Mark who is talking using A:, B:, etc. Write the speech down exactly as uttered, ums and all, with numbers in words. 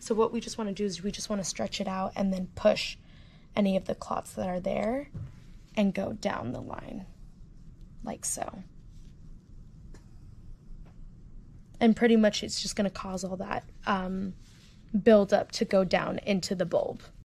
A: So what we just want to do is we just want to stretch it out and then push any of the clots that are there and go down the line like so. And pretty much it's just going to cause all that um, build up to go down into the bulb.